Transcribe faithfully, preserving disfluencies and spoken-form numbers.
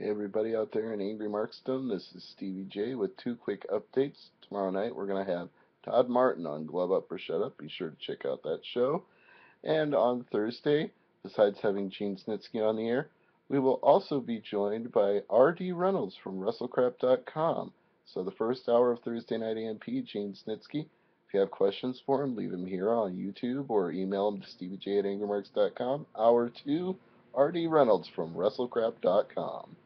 Hey everybody out there in Angry Marksdom, this is Stevie J with two quick updates. Tomorrow night we're going to have Todd Martin on Glove Up or Shut Up. Be sure to check out that show. And on Thursday, besides having Gene Snitsky on the air, we will also be joined by R D Reynolds from Russell Crap dot com. So the first hour of Thursday night A M P, Gene Snitsky. If you have questions for him, leave them here on YouTube or email him to Stevie J at Angry Marks dot com. Hour two, R D Reynolds from Russell Crap dot com.